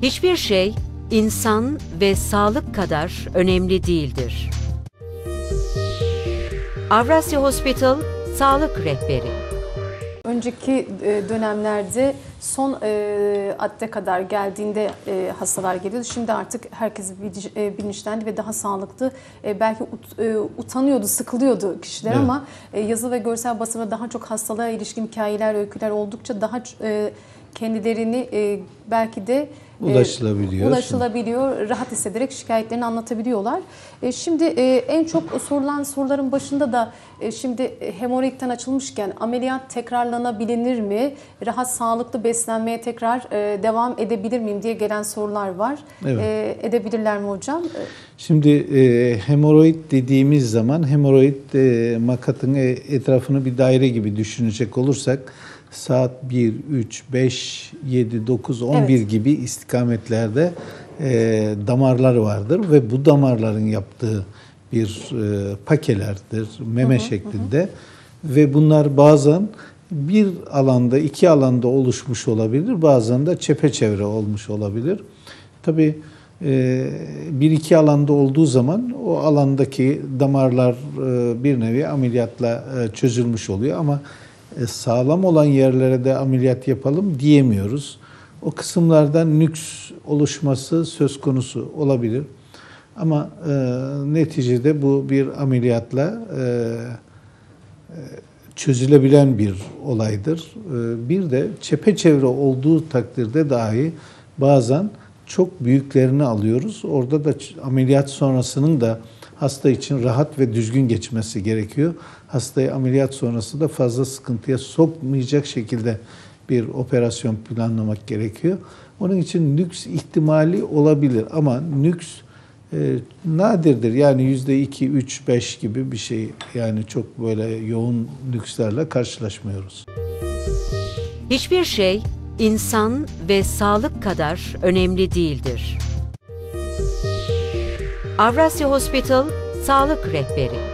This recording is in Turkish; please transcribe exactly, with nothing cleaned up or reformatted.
Hiçbir şey insan ve sağlık kadar önemli değildir. Avrasya Hospital Sağlık Rehberi. Önceki dönemlerde son adde kadar geldiğinde hastalar geliyordu. Şimdi artık herkes bilinçlendi ve daha sağlıklı. Belki utanıyordu, sıkılıyordu kişiler, evet. Ama yazılı ve görsel basında daha çok hastalığa ilişkin hikayeler, öyküler oldukça daha kendilerini belki de ulaşılabiliyor. ulaşılabiliyor, rahat hissederek şikayetlerini anlatabiliyorlar. Şimdi en çok sorulan soruların başında da şimdi hemoroidten açılmışken ameliyat tekrarlanabilir mi? Rahat, sağlıklı beslenmeye tekrar devam edebilir miyim diye gelen sorular var. Evet. Edebilirler mi hocam? Şimdi e, hemoroid dediğimiz zaman hemoroid e, makatın etrafını bir daire gibi düşünecek olursak saat bir, üç, beş, yedi, dokuz, on bir evet. gibi istikametlerde e, damarlar vardır ve bu damarların yaptığı bir e, pakelerdir, meme hı hı, şeklinde hı. Ve bunlar bazen bir alanda, iki alanda oluşmuş olabilir, bazen de çepeçevre olmuş olabilir. Tabii e, bir iki alanda olduğu zaman o alandaki damarlar e, bir nevi ameliyatla e, çözülmüş oluyor ama sağlam olan yerlere de ameliyat yapalım diyemiyoruz. O kısımlardan nüks oluşması söz konusu olabilir. Ama e, neticede bu bir ameliyatla e, çözülebilen bir olaydır. E, bir de çepeçevre olduğu takdirde dahi bazen çok büyüklerini alıyoruz. Orada da ameliyat sonrasının da hasta için rahat ve düzgün geçmesi gerekiyor. Hastayı ameliyat sonrası da fazla sıkıntıya sokmayacak şekilde bir operasyon planlamak gerekiyor. Onun için nüks ihtimali olabilir ama nüks e, nadirdir. Yani yüzde iki, üç, beş gibi bir şey. Yani çok böyle yoğun nükslerle karşılaşmıyoruz. Hiçbir şey insan ve sağlık kadar önemli değildir. Avrasya Hospital Sağlık Rehberi.